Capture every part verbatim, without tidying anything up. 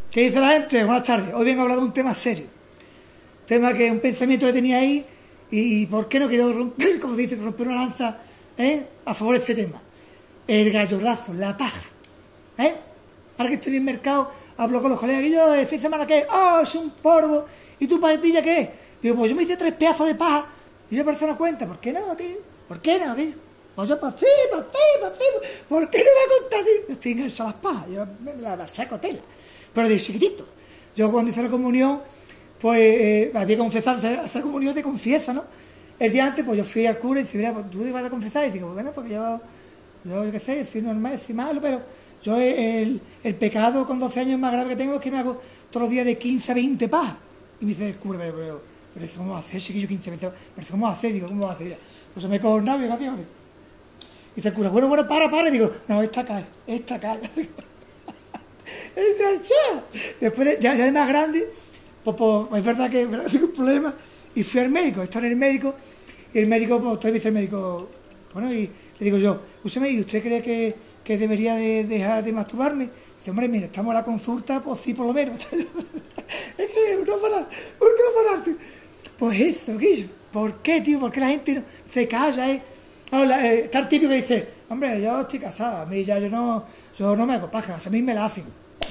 ¿Qué dice la gente? Buenas tardes. Hoy vengo a hablar de un tema serio. Tema que un pensamiento que tenía ahí y ¿por qué no quiero romper, como se dice, romper una lanza ¿eh? a favor de este tema? El gallorazo, la paja. ¿eh? Ahora que estoy en el mercado, hablo con los colegas y yo, ¿el fin de semana qué? ¡Oh, es un polvo! ¿Y tu patilla qué es? Digo, pues yo me hice tres pedazos de paja y yo parece una cuenta. ¿Por qué no, tío? ¿Por qué no, tío? Pues yo, pues sí, pues sí, pues sí. ¿Por qué no me ha contado, tío? Yo estoy enganchado a las pajas, yo me la saco tela. Pero de chiquitito. Yo cuando hice la comunión, pues eh, había que confesar, hacer comunión te confiesa, ¿no? El día antes, pues yo fui al cura y dice, mira, pues tú te vas a confesar. Y digo, bueno, porque yo, yo, yo qué sé, soy normal, soy malo, pero yo el, el pecado con doce años más grave que tengo es que me hago todos los días de quince a veinte pajas. Y me dice el cura, pero, pero, pero eso ¿cómo va a hacer, chiquillo, quince a veinte? Pero eso ¿cómo va a hacer? Digo, ¿cómo va a hacer? Pues yo me cojo el novio, ¿qué hacía? Dice el cura, bueno, bueno, para, para. Y digo, no, esta cae, esta cae. Enganchado. Después de, ya, ya de más grande, pues, pues es verdad que tengo un problema y fui al médico, estaba en el médico y el médico, pues usted me dice el médico, bueno, y le digo yo, úseme, ¿y usted cree que, que debería de dejar de masturbarme? Dice, hombre, mira, estamos a la consulta, pues sí, por lo menos. Es que uno para, uno para. Pues eso, Guillo, ¿por qué, tío? ¿Por qué la gente no se calla, eh? Ahora, eh, está el típico que dice, hombre, yo estoy casada, a mí ya yo no, yo no me hago pajas, a mí me la hacen.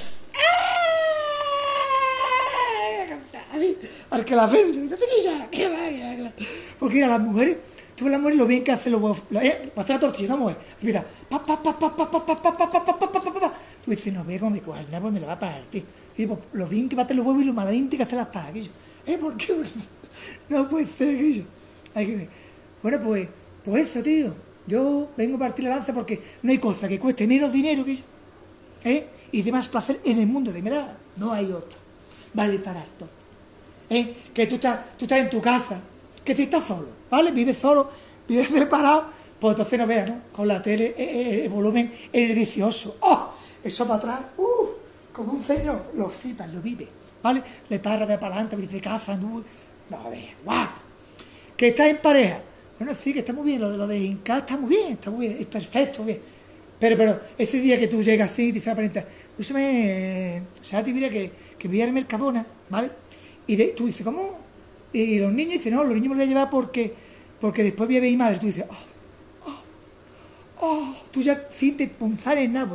Al que la vende, porque mira, las mujeres, tú ves las mujeres lo bien que hacen los huevos, eh, para hacer la tortilla, una mujer, mira, pa, pa, pa, pa, pa, pa, pa, pa, pa, pa, pa, pa, pa, pa, tú dices, no, ve cómo me coge, pues me la va a pagar, tío, y pues, lo bien que baten los huevos y lo malamente que hacen las pajas, aquello, eh, ¿por qué? No puede ser, aquello, hay que ver, bueno, pues, pues eso, tío, yo vengo a partir la lanza porque no hay cosa que cueste menos dinero que yo, eh, y de más placer en el mundo de verdad, no hay otra, vale para todo. ¿Eh? Que tú estás, tú estás en tu casa, que si estás solo, ¿vale? Vives solo, vives separado, pues entonces no veas, ¿no? Con la tele, eh, el volumen es delicioso. ¡Oh! Eso para atrás, ¡uh! Como un señor, lo flipas, lo vive, ¿vale? Le para de para adelante, dice casa, no, no, a ver, guapo. Que estás en pareja, bueno, sí, que está muy bien, lo de lo de hincar está muy bien, está muy bien, es perfecto, muy bien. Pero, pero, ese día que tú llegas así y te dice la parienta, úsame, eh, o sea, te diré que, que voy a ir a Mercadona, ¿vale? Y de, tú dices, ¿cómo? Y los niños dicen, no, los niños me los voy a llevar porque, porque después voy a ver a mi madre. Tú dices, oh, oh, oh, tú ya sientes punzar el nabo.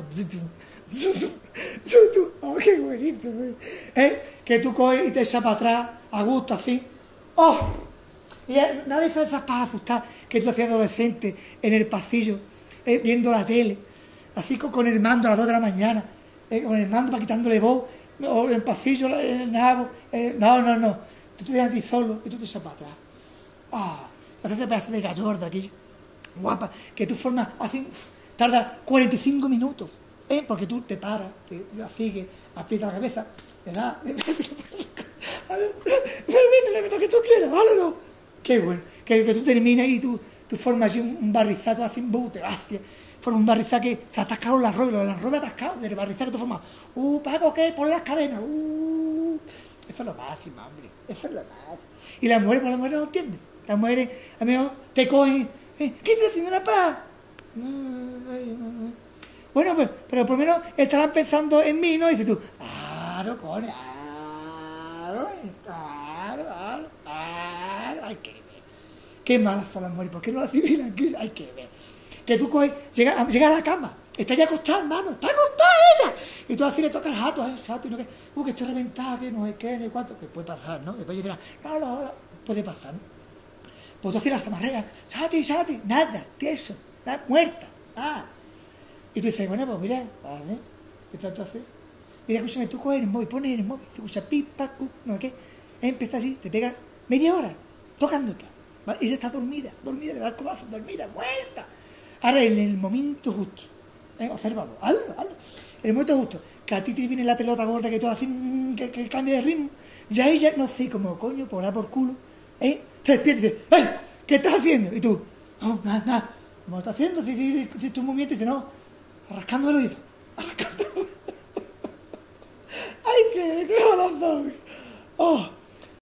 Oh, qué buenísimo. ¿Eh? Que tú coges y te echas para atrás, a gusto, así. Oh, y nada de esas para asustar que tú hacías adolescente en el pasillo, eh, viendo la tele, así con, con el mando a las dos de la mañana, eh, con el mando para quitándole voz. O en el pasillo, en el nabo, eh, no, no, no, tú te dejas a ti solo y tú te echas para atrás. Ah, oh, haces pedazo de gallorda aquí, guapa, que tú formas, así, tarda cuarenta y cinco minutos, ¿eh? Porque tú te paras, te la sigues, aprietas la cabeza, le das, le metes lo que tú quieras, ¿vale o no? Qué bueno, que, que tú terminas y tú, tú formas así un, un barrizato, así un bote, hacia. Forma un barrizal que se ha atascado en la rueda, en la rueda atascado, del barrizal que tú formas. Uh, Paco, ¿qué? Pon las cadenas. Uh, eso es lo máximo, hombre. Eso es lo máximo. Y las mujeres, pues las mujeres no entienden. Las mujeres, a mí te cogen. ¿Eh? ¿Qué te haciendo una paz? No, no, no, no. Bueno, pues, pero por lo menos estarán pensando en mí, ¿no? Y dices tú, claro, coño, claro, claro, claro, claro, hay que ver. Qué malas son las mujeres, ¿por qué no las asimilan? Hay que ver. Que tú coges, llegas llega a la cama, está ya acostada, hermano, está acostada ella. Y tú así le tocas el jato, a ese jato, y no que, uh, que estoy reventada, que no sé qué, ni cuánto, que puede pasar, ¿no? Después yo dirá, no, no, no, puede pasar, ¿no? Pues tú haces la zamarrea, Sati, Sati, nada, de eso, está muerta, ah. Y tú dices, bueno, pues mira, vale, ¿qué tal tú haces? Mira, escúchame, tú coges el móvil, pones en el móvil, te escucha pipa, cu, no sé qué, empieza así, te pega media hora, tocándote, ¿vale? Y ella está dormida, dormida, le da el codazo, dormida, muerta. Ahora, en el momento justo, ¿eh? Obsérvalo, hazlo, hazlo. En el momento justo, que a ti te viene la pelota gorda, que todo así, que, que cambia de ritmo, ya ella, no sé, como coño, por dar por culo, ¿eh? Se despierta y dice, ¡eh! ¿Qué estás haciendo? Y tú, no, nada, nada. ¿Cómo lo estás haciendo? Si, si, si, si tu movimiento dice, no, arrascando el oído, arrascando el oído. ¡Ay, qué, qué balazón! ¡Oh!